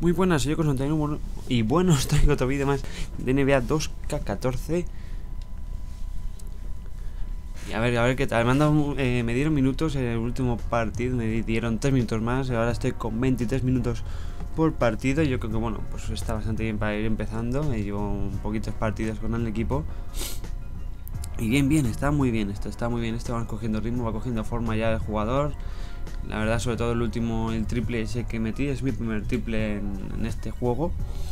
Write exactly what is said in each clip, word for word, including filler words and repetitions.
Muy buenas, soy yo con Antonio bueno, y bueno, os traigo otro vídeo más de N B A dos K catorce. Y a ver, a ver qué tal. Me, han dado, eh, me dieron minutos en el último partido, me dieron tres minutos más. Ahora estoy con veintitrés minutos por partido. Yo creo que bueno, pues está bastante bien para ir empezando. Me llevo un poquitos partidos con el equipo. Y bien, bien, está muy bien esto, está muy bien. Esto va cogiendo ritmo, va cogiendo forma ya el jugador. La verdad, sobre todo el último, el triple ese que metí, es mi primer triple en, en este juego.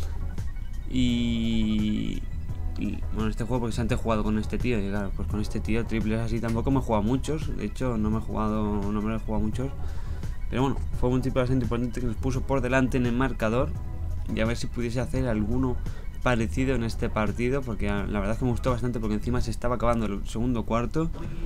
Y, y bueno, este juego porque antes he jugado con este tío. Y claro, pues con este tío triples así tampoco me he jugado muchos. De hecho, no me he jugado, no me lo he jugado muchos. Pero bueno, fue un triple bastante importante que nos puso por delante en el marcador. Y a ver si pudiese hacer alguno parecido en este partido, porque la verdad es que me gustó bastante, porque encima se estaba acabando el segundo cuarto.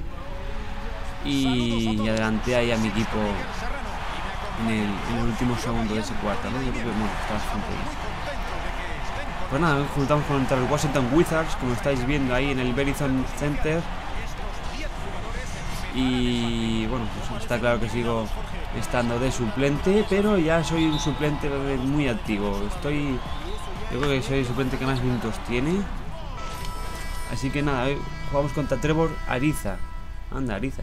Y adelanté ahí a mi equipo en el, en el último segundo de ese cuarto, ¿no? Yo creo que bueno, está bastante bien. Pues nada, juntamos contra el Washington Wizards, como estáis viendo ahí en el Verizon Center. Y bueno, pues está claro que sigo estando de suplente, pero ya soy un suplente muy activo. Estoy, yo creo que soy el suplente que más minutos tiene. Así que nada, hoy jugamos contra Trevor Ariza. Anda, Ariza.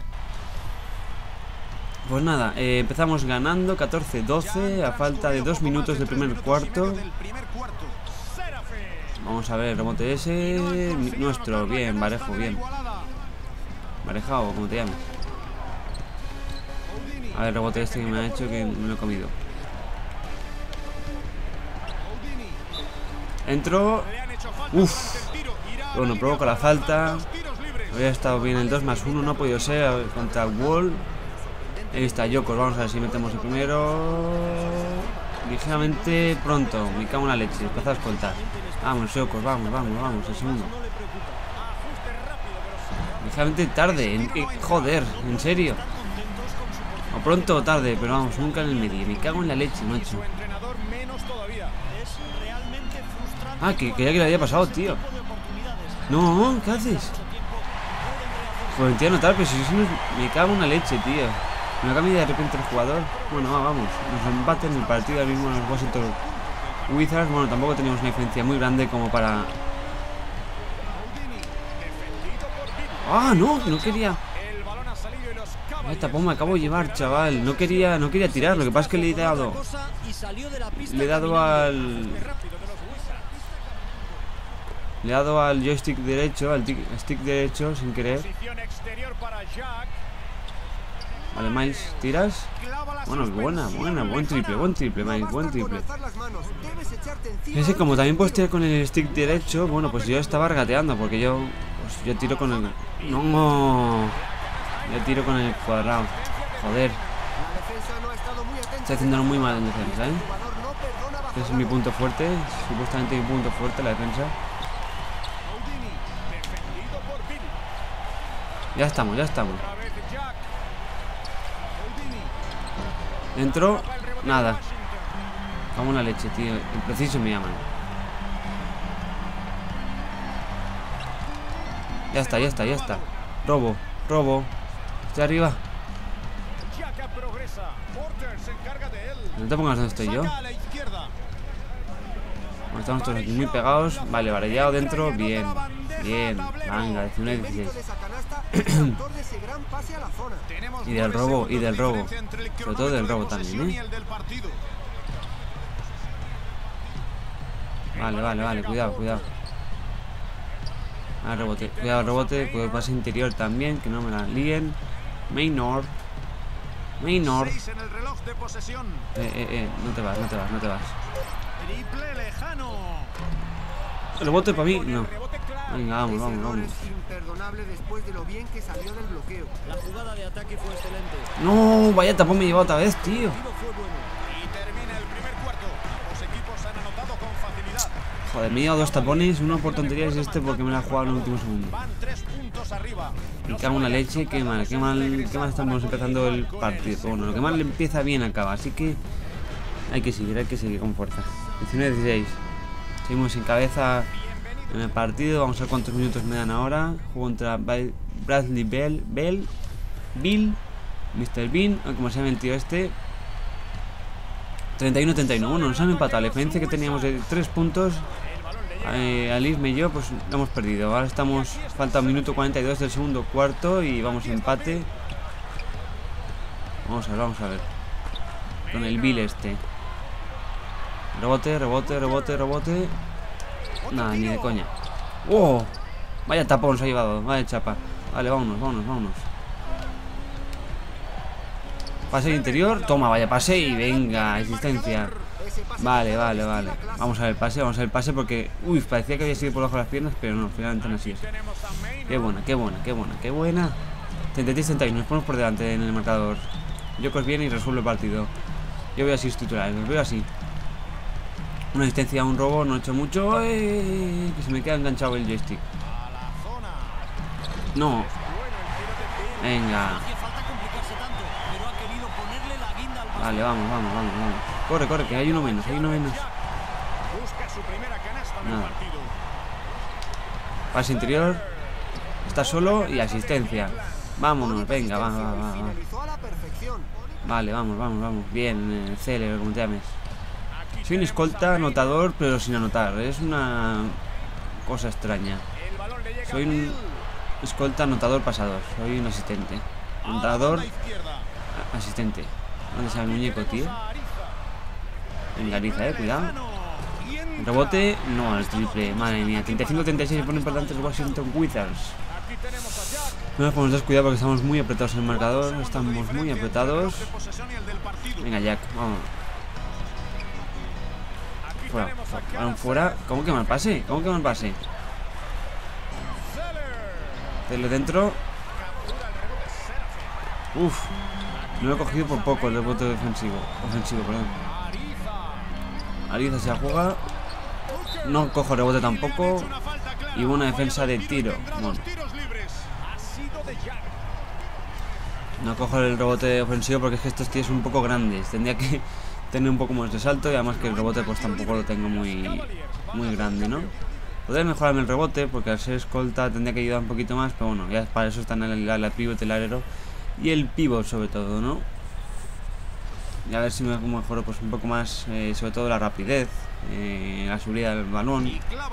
Pues nada, eh, empezamos ganando catorce doce a falta de dos minutos del primer cuarto. Vamos a ver, rebote ese nuestro, bien, Varejo, bien. Varejao, como te llames. A ver, rebote este que me ha hecho que me lo he comido. Entro. Uff. Bueno, provoca la falta. Había estado bien el dos más uno, no ha podido ser contra Wall. Ahí está Yokos, vamos a ver si metemos el primero. Ligeramente pronto, me cago en la leche, empezó a escoltar. Vamos, Yokos, vamos, vamos, vamos, el segundo. Ligeramente tarde, en, eh, joder, en serio. O pronto o tarde, pero vamos, nunca en el medio. Me cago en la leche, macho. Ah, que creía que le había pasado, tío. No, ¿qué haces? Pues entiendo tal, pero si yo no, me cago en la leche, tío. Me cambia de repente el jugador. Bueno, vamos, nos empaten en el partido ahora mismo los Washington Wizards. Bueno, tampoco teníamos una diferencia muy grande como para... ¡Ah, no! No quería... Ay, tapón me acabo de llevar, chaval. No quería, no quería tirar, lo que pasa es que le he dado... Le he dado al... Le he dado al joystick derecho, al stick derecho, sin querer. Vale, Miles, ¿tiras? Bueno, buena, buena, buen triple, buen triple, Miles, buen triple. Ese, como también puedes tirar con el stick derecho, bueno, pues yo estaba regateando, porque yo, pues yo tiro con el... No, yo tiro con el cuadrado. Joder. Estoy haciéndolo muy mal en defensa, ¿eh? Ese es mi punto fuerte, supuestamente mi punto fuerte, la defensa. Ya estamos, ya estamos. Dentro, nada. Vamos a la leche, tío. Impreciso me llaman. Ya está, ya está, ya está. Robo, robo. Estoy arriba. No te pongas donde estoy yo. Bueno, estamos todos aquí muy pegados. Vale, varellado dentro. Bien, bien. Venga, diecinueve dieciséis. Y del robo, y del robo. Sobre todo del robo también, ¿eh? Vale, vale, vale. Cuidado, cuidado. Ah, rebote. Cuidado, rebote. Cuidado, pase interior también. Que no me la líen. Maynard. Maynard. Eh, eh, eh. No te vas, no te vas, no te vas. ¿El rebote para mí? No. Venga, vamos, vamos, vamos. No, vaya tapón me llevó otra vez, tío. Joder, me he llevado dos tapones, uno por tonterías y este porque me la he jugado en el último segundo. Me cago en la leche, qué mal, qué mal, qué mal estamos empezando el partido. Bueno, lo que mal le empieza bien acaba, así que hay que seguir, hay que seguir con fuerza. diecinueve dieciséis. Seguimos en cabeza en el partido. Vamos a ver cuántos minutos me dan ahora. Juego contra Bradley Bell, Bell Bill, mister Bean, como se llama el tío este. treinta y uno a treinta y uno. Bueno, nos han empatado. La diferencia que teníamos de tres puntos, eh, Alisme y yo, pues lo hemos perdido. Ahora estamos, falta un minuto cuarenta y dos del segundo cuarto y vamos a empate. Vamos a ver, vamos a ver. Con el Bill este. Rebote, rebote, rebote, rebote. Nada, ni de coña. ¡Oh! Vaya tapón se ha llevado, vaya chapa. Vale, vámonos, vámonos, vámonos. Pase interior, toma, vaya pase y venga, existencia. Vale, vale, vale. Vamos a ver el pase, vamos a ver el pase porque... Uy, parecía que había sido por debajo de las piernas, pero no, finalmente no ha sido. Qué buena, qué buena, qué buena, qué buena. treinta y tres treinta y uno, nos ponemos por delante en el marcador. Jokers viene y resuelve el partido. Yo veo así los titulares, los veo así. Una asistencia, un robo, no he hecho mucho. ¡Eh! Que se me queda enganchado el joystick. No. Venga. Vale, vamos, vamos, vamos, vamos. Corre, corre, que hay uno menos, hay uno menos. Nada. Pase interior. Está solo y asistencia. Vámonos, venga, va, va, va, va. Vale, vamos, vamos, vamos. Bien, eh, Cele, como te llames. Soy un escolta anotador, pero sin anotar. Es una cosa extraña. Soy un escolta anotador pasador. Soy un asistente. Anotador, asistente. ¿Dónde está el muñeco, tío? En Ariza, eh, cuidado. Rebote, no, al triple. Madre mía, treinta y cinco a treinta y seis se ponen por delante los Washington Wizards. No nos podemos descuidar porque estamos muy apretados en el marcador. Estamos muy apretados. Venga, Jack, vamos. Fuera, fuera, fuera. ¿Cómo que mal pase? ¿Cómo que mal pase? Tele dentro. Uf. No lo he cogido por poco el rebote defensivo. Ofensivo, perdón. Ariza se la juega. No cojo rebote tampoco. Y una defensa de tiro. Bueno. No cojo el rebote ofensivo porque es que estos tíos son un poco grandes. Tendría que tener un poco más de salto y además que el rebote pues tampoco lo tengo muy, muy grande, ¿no? Podría mejorarme el rebote porque al ser escolta tendría que ayudar un poquito más, pero bueno, ya para eso están el, el, el pivot, el alero y el pivot sobre todo, ¿no? Y a ver si me mejoro pues un poco más, eh, sobre todo la rapidez, eh, la subida del balón.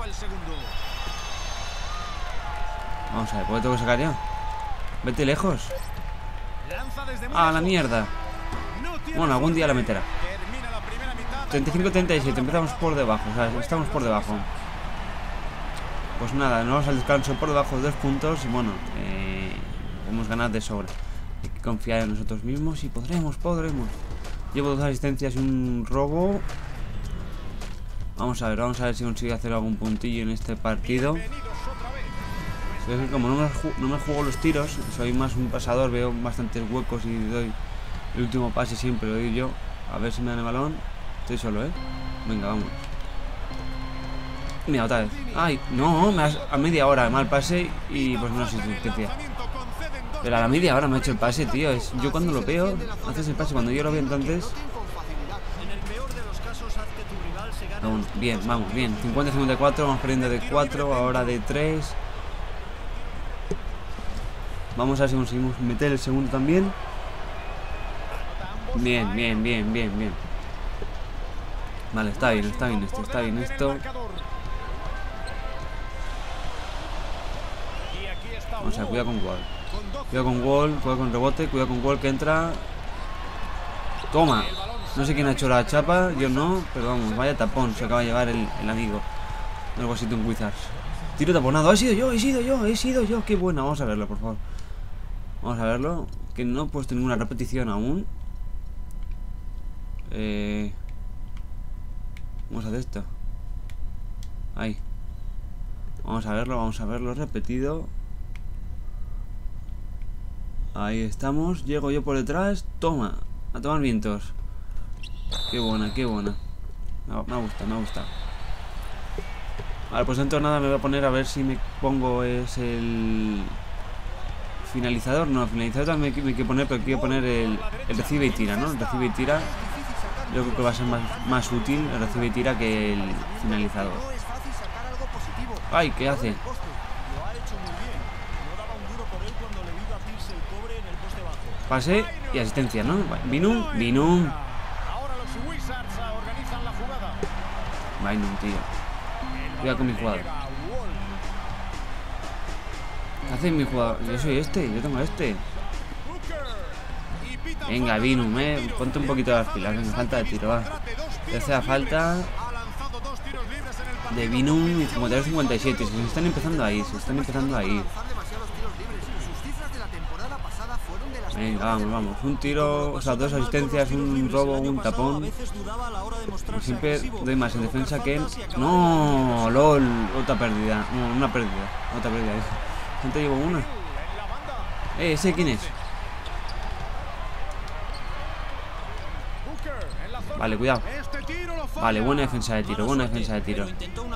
Vamos a ver, ¿por qué tengo que sacar ya? Vete lejos. ¡Ah, la mierda! Bueno, algún día la meterá. treinta y cinco a treinta y siete, empezamos por debajo, o sea, estamos por debajo. Pues nada, nos vamos al descanso por debajo de dos puntos y bueno, eh, podemos ganar de sobra. Hay que confiar en nosotros mismos y podremos, podremos. Llevo dos asistencias y un robo. Vamos a ver, vamos a ver si consigo hacer algún puntillo en este partido. Como no me, no me juego los tiros, soy más un pasador, veo bastantes huecos y doy el último pase siempre, lo doy yo. A ver si me dan el balón. Estoy solo, ¿eh? Venga, vamos. Mira, otra vez. Ay, no, me has, a media hora mal pase y pues no sé asistencia. Pero a la media hora me ha hecho el pase, tío. Es, yo cuando lo veo, haces el pase. Cuando yo lo veo entonces... Bueno, bien, vamos, bien. cincuenta a cincuenta y cuatro, vamos perdiendo de cuatro, ahora de tres. Vamos a ver si conseguimos meter el segundo también. Bien, bien, bien, bien, bien. Vale, está bien, está bien esto, está bien esto. Vamos a ver, cuidado con Wall. Cuidado con Wall, cuidado con rebote, cuidado con Wall que entra. Toma. No sé quién ha hecho la chapa, yo no, pero vamos, vaya tapón se acaba de llevar el, el amigo del Washington Wizards. Tiro taponado, he sido yo, he sido yo, he sido yo, qué buena, vamos a verlo, por favor. Vamos a verlo, que no he puesto ninguna repetición aún. Eh... Vamos a hacer esto. Ahí. Vamos a verlo, vamos a verlo repetido. Ahí estamos, llego yo por detrás. Toma, a tomar vientos. Qué buena, qué buena. Me, me gusta, me gusta. Vale, pues dentro de nada me voy a poner a ver si me pongo es el finalizador. No, finalizador también me, me quiero poner, pero quiero poner el, el recibe y tira, ¿no? El recibe y tira. Yo creo que va a ser más, más útil el recibe y tira que el finalizador. Ay, ¿qué hace? Pase y asistencia, ¿no? Binum, Binum. Bynum, tío. Cuidado con mi jugador. ¿Qué hace mi jugador? Yo soy este, yo tengo este. Venga, Bynum, eh. Ponte un poquito las pilas. Venga, falta de tiro, va. Tercera falta de Bynum y cincuenta y dos cincuenta y siete. Se están empezando ahí, se están empezando ahí. Venga, vamos, vamos. Un tiro, o sea, dos asistencias, un robo, un tapón. Como siempre doy más en defensa que en... ¡No! ¡Lol! Otra pérdida. No, una pérdida. Otra pérdida. ¿Cuánto llevo una? Eh, ¿ese quién es? Vale, cuidado. Vale, buena defensa de tiro, buena defensa de tiro.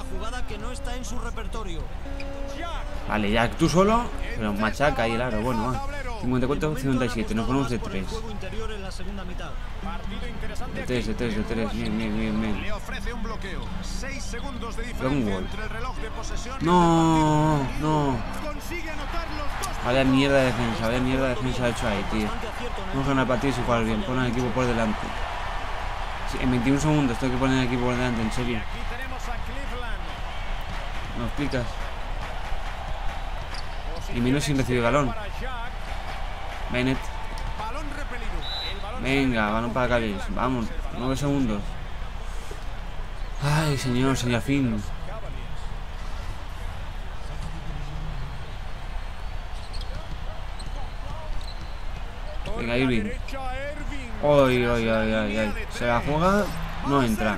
Vale, ya tú solo, pero machaca y el aro, bueno, va. cincuenta y cuatro cincuenta y siete, nos ponemos de tres. De tres, de tres, de tres, bien, bien, bien, bien. Long wall. No, no. Vaya mierda de defensa, vaya mierda de defensa ha hecho ahí, tío. Vamos a ganar partidos y jugar bien, pon al equipo por delante. Sí, en veintiún segundos tengo que poner el equipo por delante, en serio. ¿Me explicas? Y menos sin recibir balón. Bennett. Venga, balón para Cavaliers. Vamos, nueve segundos. Ay, señor, señor Finn. Venga, Irving. Ay, ay, ay, ay, ay. Se la juega, no entra.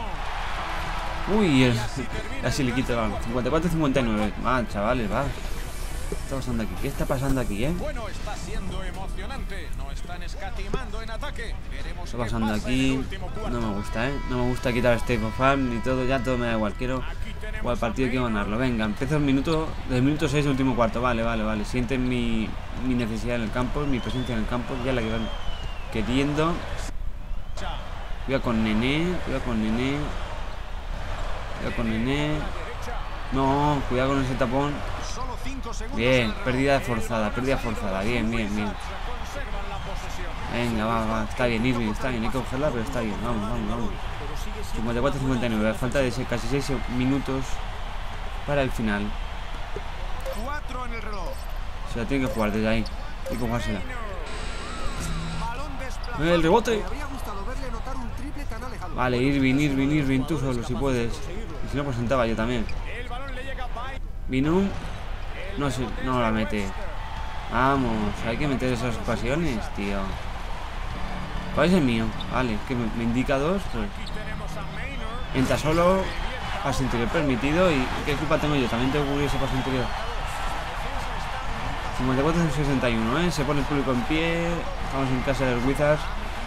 Uy, el... casi le quito el balón. cincuenta y cuatro cincuenta y nueve. Va, chavales, va. ¿Qué está pasando aquí? ¿Qué está pasando aquí, eh? Bueno, está siendo emocionante. No están escatimando en ataque. ¿Qué está pasando aquí? No me gusta, eh. No me gusta quitar State of Farm ni todo, ya todo me da igual. Quiero jugar el partido y quiero ganarlo. Venga, empiezo el minuto, del minuto seis del último cuarto. Vale, vale, vale. Sienten mi, mi necesidad en el campo, mi presencia en el campo. Ya la que van queriendo. Cuidado con Nené, cuidado con Nené. Cuidado con Nené. No, cuidado con ese tapón. Bien, pérdida forzada, pérdida forzada. Bien, bien, bien. Venga, va, va. Está bien, Irving, está bien. Hay que cogerla, pero está bien. Vamos, vamos, vamos. cincuenta y cuatro cincuenta y nueve. Falta de casi seis minutos para el final. Se la tiene que jugar desde ahí. Hay que jugársela. El rebote. Vale, Irving, Irving, Irving. Tú solo, si puedes. Y si no, pues sentaba yo también. Bynum. No sé, no la mete. Vamos, hay que meter esas ocasiones, tío. ¿Cuál es el mío? Vale, que me, me indica dos, pues. Entra solo, pase interior permitido. ¿Y qué culpa tengo yo? También tengo que cubrir ese pase interior. cincuenta y cuatro sesenta y uno, ¿eh? Se pone el público en pie. Estamos en casa de los Wizards.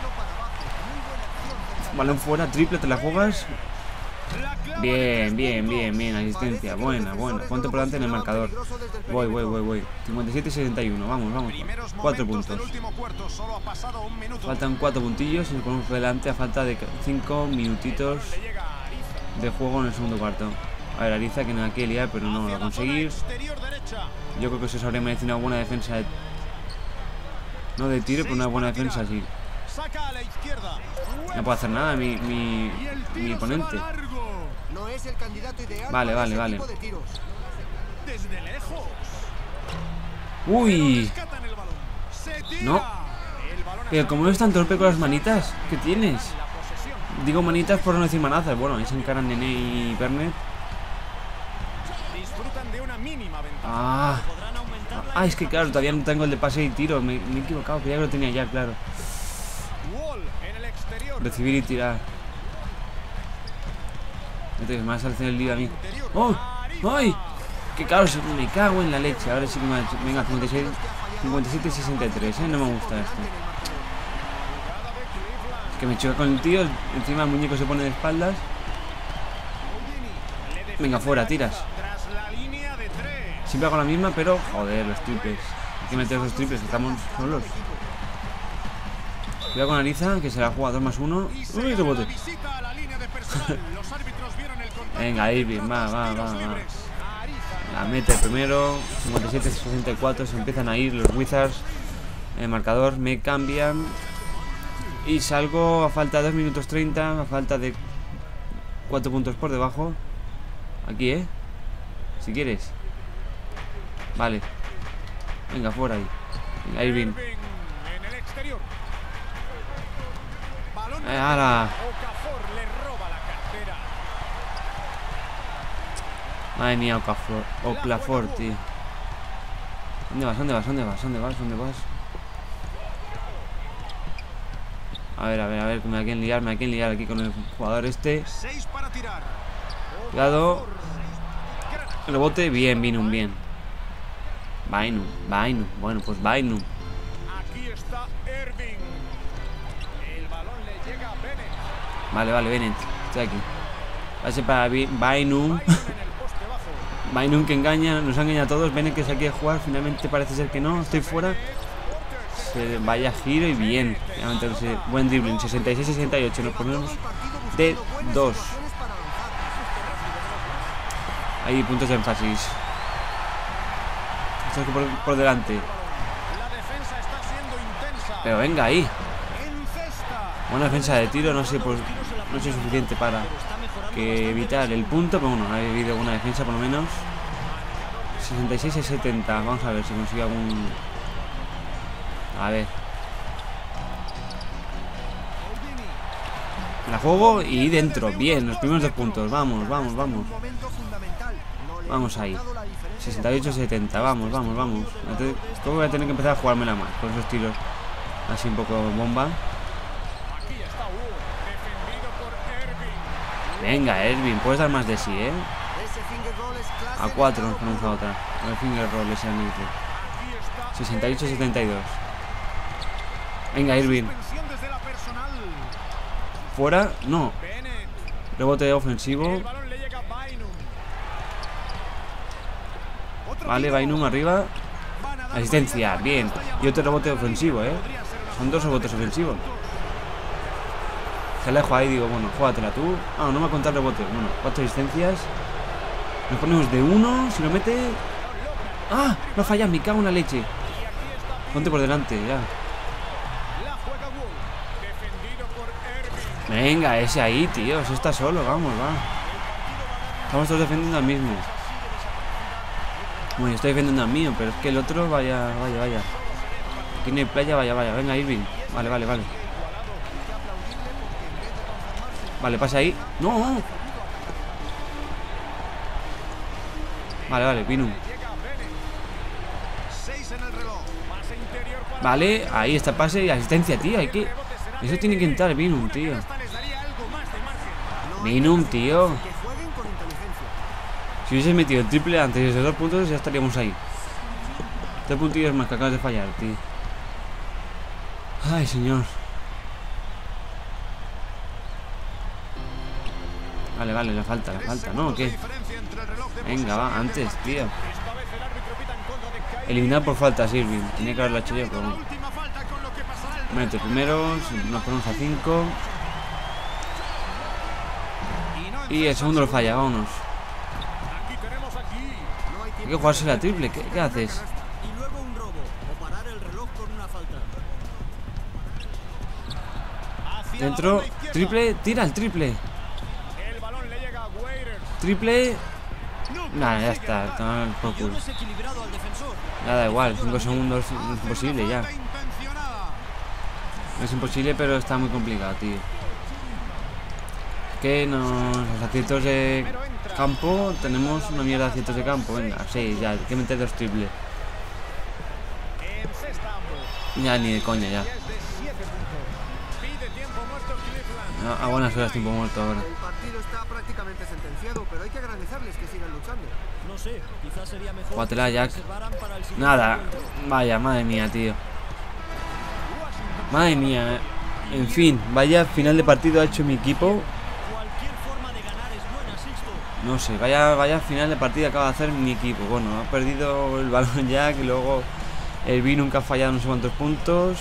Balón fuera, triple, te la juegas. Bien, bien, bien, bien. Asistencia, buena, buena. Ponte por delante en el marcador. Voy, voy, voy, voy. cincuenta y siete sesenta y uno, vamos, vamos. Cuatro puntos. Faltan cuatro puntillos y nos ponemos por delante a falta de cinco minutitos de juego en el segundo cuarto. A ver, Ariza que no la quiere liar, pero no lo va a conseguir. Yo creo que eso se habría merecido una buena defensa de... No de tiro, pero una buena defensa sí. No puedo hacer nada mi, mi, mi oponente. Vale, vale, vale. Uy. No. Pero como no es tan torpe con las manitas, ¿qué tienes? Digo manitas por no decir manazas. Bueno, ahí se encaran Nené y Bennett. Ah. Ah, es que claro, todavía no tengo el de pase y tiro. Me, me he equivocado, creía que lo tenía ya, claro. Recibir y tirar. Me va a salir el lío a mí. ¡Oh! ¡Ay! Que claro, me cago en la leche. Ahora sí que me ha hecho. Venga, cincuenta y seis, cincuenta y siete sesenta y tres, ¿eh? No me gusta esto. Es que me choca con el tío. Encima el muñeco se pone de espaldas. Venga, fuera, tiras. Siempre hago la misma, pero joder, los triples. Hay que meter los triples, estamos solos. Cuidado con Ariza, que se la juega dos más uno. Uy, rebote. Venga, Irving, va, va, va, va. La mete primero. cincuenta y siete sesenta y cuatro. Se empiezan a ir los Wizards. El marcador me cambian. Y salgo a falta de dos minutos treinta. A falta de Cuatro puntos por debajo. Aquí, ¿eh? Si quieres. Vale. Venga, fuera ahí. Venga, Irving. En el exterior. Balón Eh, ahora. Okafor le roba la cartera. Madre mía, Okafor, Okafor, tío. ¿Dónde vas? ¿Dónde vas? ¿Dónde vas? ¿Dónde vas? ¿Dónde vas? A ver, a ver, a ver, que me hay que liar, me hay que liar aquí con el jugador este. Seis para tirar. Cuidado. Rebote, bien, Binum, bien. Bainum, Bainum, bueno, pues Bainum. Aquí está Irving. El balón le llega a Bennett. Vale, vale, Bennett, estoy aquí. Pase para Bi- Bainum. Bainum en el poste bajo. Bainum que engaña, nos ha engañado a todos. Bennett que se quiere jugar, finalmente parece ser que no, estoy fuera. Se vaya giro y bien. Finalmente, no sé, buen dribbling, sesenta y seis sesenta y ocho, nos ponemos de dos. Ahí, puntos de énfasis. Esto es por, por delante. La defensa está siendo intensa. Pero venga ahí. En cesta. Buena defensa de tiro, no sé, pues no sé suficiente para que evitar el punto, pero bueno, ha habido una defensa por lo menos. sesenta y seis a setenta, vamos a ver si consigue algún... A ver. La juego y dentro, bien, los primeros dos puntos, vamos, vamos, vamos. Vamos ahí. sesenta y ocho a setenta, vamos, vamos, vamos. Creo que voy a tener que empezar a jugármela más con esos tiros así un poco bomba. Aquí está Wood. Defendido por Irving. Venga, Irving, puedes dar más de sí, ¿eh? A cuatro nos ponemos a otra. A ver, finger roll ese anillo. Aquí está sesenta y ocho a setenta y dos. Venga, Irving. suspensión desde la personal. Fuera, no. Bennett. Rebote ofensivo. El balón le llega a Bainum. Otro Vale, tiro. Bainum arriba. Van a dar Asistencia, variedad. bien. Y otro rebote ofensivo, ¿eh? Son dos rebotes ofensivos. Se alejo ahí, digo, bueno, júgatela tú. Ah, no me ha contado el rebote. Bueno, cuatro asistencias. Nos ponemos de uno, si lo mete. ¡Ah! No falla, me cago en la leche. Ponte por delante, ya. La juega Wood. Defendido por Irving. Venga, ese ahí, tío. Si está solo, vamos, va. Estamos todos defendiendo al mismo. Bueno, yo estoy defendiendo al mío, pero es que el otro, vaya, vaya, vaya. Aquí no hay playa, vaya, vaya. Venga, Irving. Vale, vale, vale. Vale, pasa ahí. ¡No! Vale, vale, Binum. Seis en el reloj. Pase interior para Vale, ahí está pase y asistencia, tío. Hay que... Eso tiene que entrar, Binum, tío. esta les daría algo más de margen. Binum, tío. Que jueguen con inteligencia. Si hubiese metido el triple antes de esos dos puntos, ya estaríamos ahí. Tres puntillos más que acabas de fallar, tío. Ay, señor. Vale, vale, la falta, la falta, ¿no? ¿O qué? Diferencia entre el reloj de Venga, va, antes, tío. esta vez el árbitro pita en contra de Kyrie. Eliminar por faltas, Irving. Tenía que haberlo hecho yo, pero La bueno. última falta con lo que pasará el Mete primeros, nos ponemos a cinco. y no en Y el segundo lo falla, vámonos. Aquí tenemos aquí. No hay Hay tiempo que jugarse la triple, ¿qué, qué haces? y luego un robo o parar el reloj con una falta. Hacia la Dentro, banda izquierda. triple, tira el triple. El balón le llega a Waiters. Triple. No Nah, ya consigue está, anotar. toma por Yo culo. desequilibrado al defensor. Ya da igual, cinco segundos es Hace imposible una ya. falta intencionada. Es imposible, pero está muy complicado, tío. Que nos, los aciertos de campo, tenemos una mierda de aciertos de campo. Venga, sí, ya, hay que meter dos triples. Encesta ambos. Ya ni de coña, ya. Y es de siete puntos. Pide tiempo muerto Cleveland. A, a buenas horas, tiempo muerto ahora. El partido está prácticamente sentenciado, pero hay que agradecerles que sigan luchando. No sé, quizás sería mejor. Júgatela, que se Jack. reservaran para el siguiente Nada, encuentro. vaya, madre mía, tío. Madre mía, eh. En fin, vaya final de partido ha hecho mi equipo. Cualquier forma de ganar es buena, Sixto. No sé, vaya, vaya final de partido acaba de hacer mi equipo. Bueno, ha perdido el balón Jack y luego el B nunca ha fallado no sé cuántos puntos.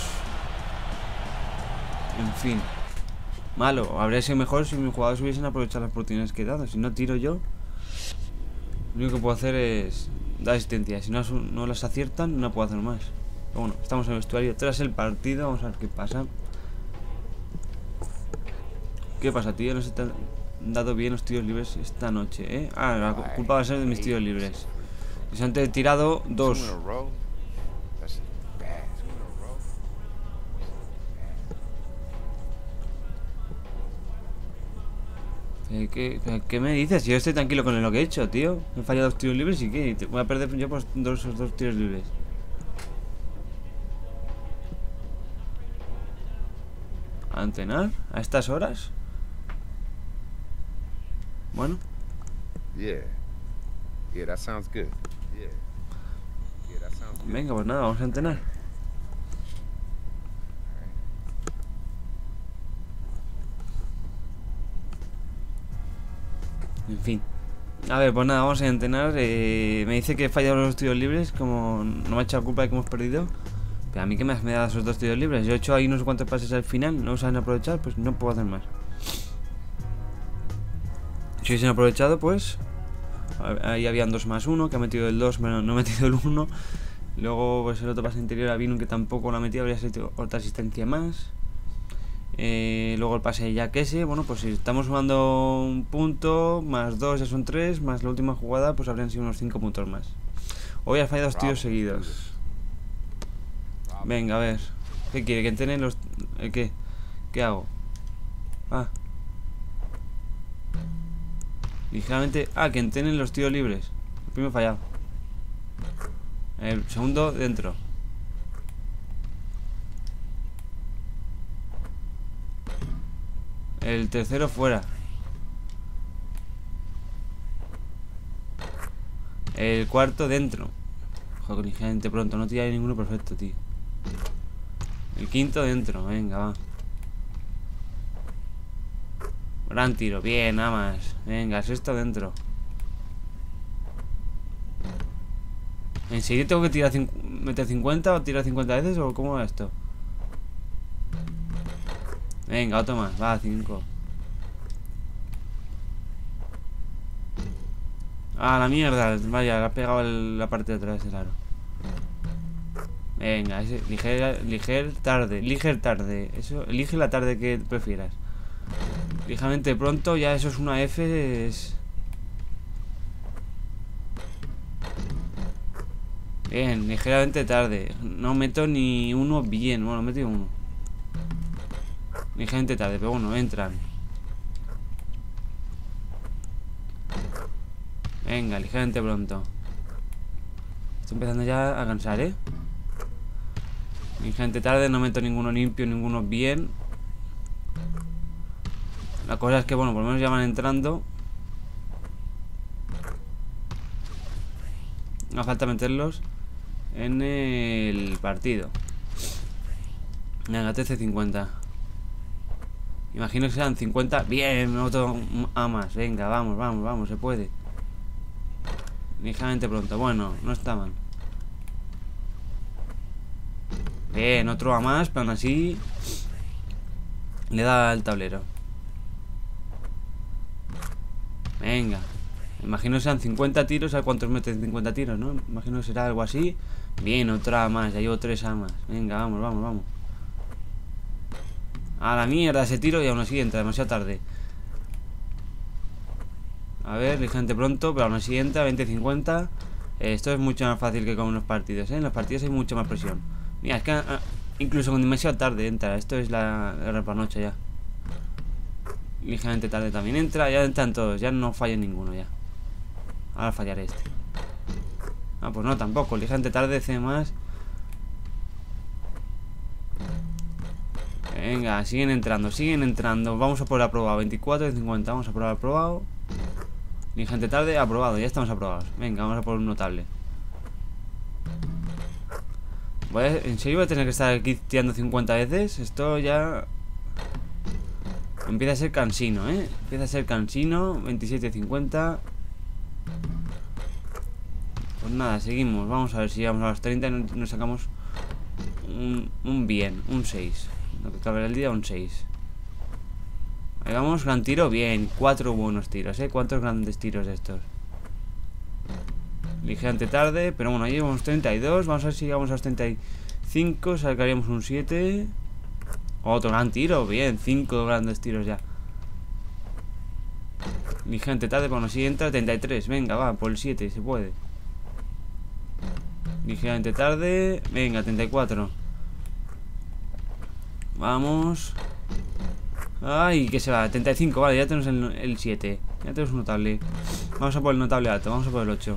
En fin. Malo, habría sido mejor si mis jugadores hubiesen aprovechado las oportunidades que he dado. Si no tiro yo, lo único que puedo hacer es dar asistencia. Si no, no las aciertan, no puedo hacer más. Pero bueno, estamos en el vestuario tras el partido. Vamos a ver qué pasa. ¿Qué pasa, tío? No se te... dado bien los tiros libres esta noche, ¿eh? Ah, la culpa va a ser de mis tiros libres. Y antes he tirado dos. ¿Qué, qué, ¿Qué me dices? Yo estoy tranquilo con lo que he hecho, tío. Me he fallado dos tiros libres y ¿qué? Voy a perder yo por dos, dos tiros libres. ¿A entrenar? ¿A estas horas? Bueno. Yeah. Yeah, that sounds good. Yeah. Yeah, that sounds good. Venga, pues nada, vamos a entrenar. En fin. A ver, pues nada, vamos a entrenar. Eh, me dice que he fallado los tiros libres. Como no me ha echado culpa de que hemos perdido. Pero a mí que me has me dado esos dos tiros libres. Yo he hecho ahí no sé cuántos pases al final. No saben aprovechar, pues no puedo hacer más. Si hubiesen aprovechado, pues ahí habían dos más uno. Que ha metido el dos, pero no ha metido el uno. Luego pues el otro pase interior a Vino, que tampoco lo ha metido. Habría sido otra asistencia más. Eh, luego el pase de Jack ese. Bueno, pues si estamos sumando un punto, más dos ya son tres, más la última jugada, pues habrían sido unos cinco puntos más. Hoy ha fallado dos tiros seguidos. Venga, a ver. ¿Qué quiere? ¿Que entrenen los...? ¿El qué? ¿Qué hago? Ah. Ligeramente... Ah, que entrenen los tiros libres. El primero fallado. El segundo dentro. El tercero fuera. El cuarto dentro. Joder, ligeramente pronto. No tira ninguno perfecto, tío. El quinto dentro. Venga, va. Gran tiro. Bien, nada más. Venga, el sexto dentro. ¿En serio tengo que tirar meter cincuenta o tirar cincuenta veces? ¿O cómo va esto? Venga, otro más, va, cinco. Ah, la mierda, vaya, le ha pegado el, la parte de atrás del aro. Venga, ese, liger, liger tarde, liger tarde. Eso, elige la tarde que prefieras. Ligeramente pronto, ya eso es una F. Es... Bien, ligeramente tarde. No meto ni uno bien, bueno, metí uno. Ligeramente tarde, pero bueno, entran. Venga, ligeramente pronto. Estoy empezando ya a cansar, ¿eh? Ligeramente tarde, no meto ninguno limpio, ninguno bien. La cosa es que, bueno, por lo menos ya van entrando. No falta meterlos en el partido. Venga, trece cincuenta. Imagino que sean cincuenta. Bien, otro a más. Venga, vamos, vamos, vamos, se puede. Ligeramente pronto. Bueno, no está mal. Bien, otro a más, pero aún así le da el tablero. Venga. Imagino que sean cincuenta tiros. ¿A cuántos meten cincuenta tiros, no? Imagino que será algo así. Bien, otra a más. Ya llevo tres a más. Venga, vamos, vamos, vamos. A la mierda ese tiro y aún así entra demasiado tarde. A ver, ligeramente pronto, pero aún así entra, veinte cincuenta. eh, Esto es mucho más fácil que con unos partidos, ¿eh? En los partidos hay mucha más presión. Mira, es que ah, incluso con demasiado tarde entra. Esto es la repanocha ya. Ligeramente tarde también entra, ya entran todos. Ya no falla ninguno ya. Ahora fallaré este. Ah, pues no, tampoco, ligeramente tarde, C más. Venga, siguen entrando, siguen entrando. Vamos a por el aprobado, veinticuatro de cincuenta. Vamos a por el aprobado. Ligeramente tarde, aprobado, ya estamos aprobados. Venga, vamos a por un notable. Voy a, ¿En serio voy a tener que estar aquí tirando cincuenta veces? Esto ya... Empieza a ser cansino, ¿eh? Empieza a ser cansino. veintisiete cincuenta. Pues nada, seguimos. Vamos a ver si llegamos a los treinta y nos sacamos un, un bien, un seis. Lo que cabe el día, un seis. Ahí vamos, gran tiro, bien. Cuatro buenos tiros, ¿eh? Cuántos grandes tiros estos. Ligeramente tarde, pero bueno, ahí llevamos treinta y dos. Vamos a ver si llegamos a los treinta y cinco. Sacaríamos un siete. Otro gran tiro, bien. Cinco grandes tiros ya. Ligeramente tarde, bueno, si entra treinta y tres. Venga, va, por el siete, se puede. Ligeramente tarde. Venga, treinta y cuatro. Vamos. Ay, que se va, treinta y cinco, vale, ya tenemos el, el siete. Ya tenemos un notable. Vamos a por el notable alto, vamos a por el ocho.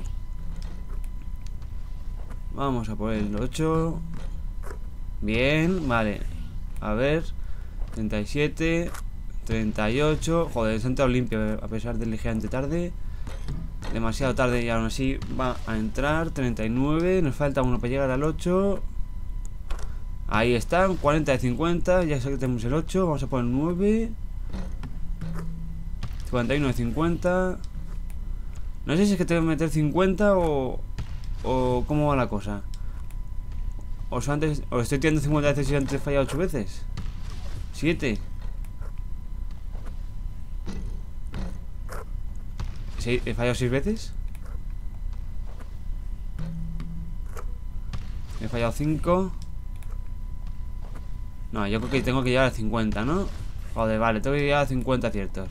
Vamos a por el ocho. Bien, vale. A ver, treinta y siete, treinta y ocho. Joder, se ha entrado limpio a pesar de ligeramente tarde. Demasiado tarde y aún así va a entrar. Treinta y nueve, nos falta uno para llegar al ocho. Ahí está, cuarenta de cincuenta. Ya sé que tenemos el ocho, vamos a poner nueve. cincuenta y uno de cincuenta. No sé si es que tengo que meter cincuenta o, o cómo va la cosa. O, sea, antes, o estoy tirando cincuenta veces y antes he fallado ocho veces. siete. ¿Sí? ¿He fallado seis veces? He fallado cinco. No, yo creo que tengo que llegar a cincuenta, ¿no? Joder, vale, tengo que llegar a cincuenta aciertos.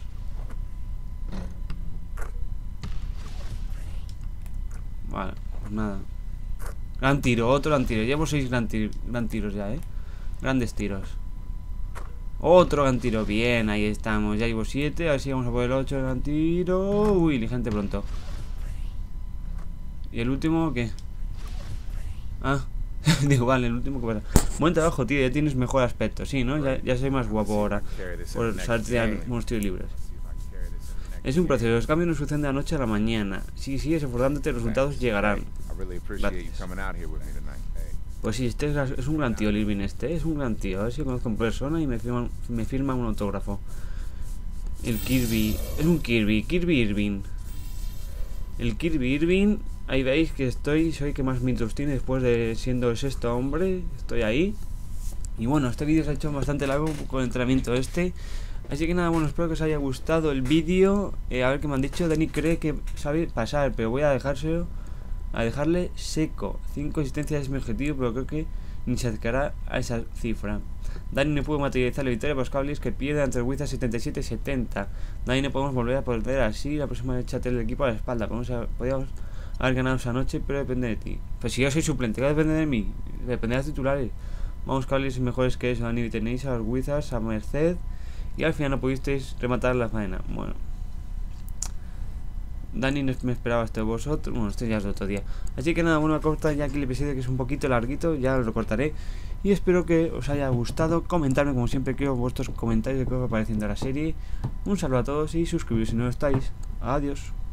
Vale, pues nada. Gran tiro, otro gran tiro. Llevo seis gran, tir gran tiros ya, ¿eh? Grandes tiros. Otro gran tiro, bien, ahí estamos. Ya llevo siete, a ver si vamos a por el ocho gran tiro. Uy, ligeramente pronto. ¿Y el último qué? Ah, digo, vale, el último que pasa. Buen trabajo, tío, ya tienes mejor aspecto. Sí, ¿no? Ya, ya soy más guapo ahora. Por saber tirar unos tiros libres. Es un proceso, los cambios no suceden de la noche a la mañana. Si sigues esforzándote, los resultados llegarán. Gracias. Pues sí, este es, es un gran tío, Irving, este. Es un gran tío. A ver si lo conozco en persona y me firma, me firma un autógrafo. El Kirby. Es un Kirby. Kirby Irving. El Kirby Irving. Ahí veis que estoy. Soy que más mitos tiene después de siendo el sexto hombre. Estoy ahí. Y bueno, este vídeo se ha hecho bastante largo con el entrenamiento este. Así que nada, bueno, espero que os haya gustado el vídeo. eh, A ver qué me han dicho. Dani cree que sabe pasar, pero voy a dejárselo, a dejarle seco. cinco asistencias es mi objetivo, pero creo que ni se acercará a esa cifra. Dani no pudo materializar la victoria para los Cavaliers, que pierde ante el Wizards setenta y siete setenta. Dani no podemos volver a perder así. La próxima vez échate el equipo a la espalda. Podemos haber, podríamos haber ganado esa noche, pero depende de ti. Pues si yo soy suplente, ¿qué depende de mí? Depende de los titulares. Vamos, Cavaliers mejores que eso, Dani. Tenéis a los Wizards a merced y al final no pudisteis rematar la faena. Bueno, Dani no me esperaba esto de vosotros. Bueno, esto ya es de otro día. Así que nada, bueno, corta ya aquí el episodio, que es un poquito larguito. Ya lo recortaré. Y espero que os haya gustado. Comentadme como siempre, quiero vuestros comentarios de qué os va pareciendo la serie. Un saludo a todos y suscribiros si no lo estáis. Adiós.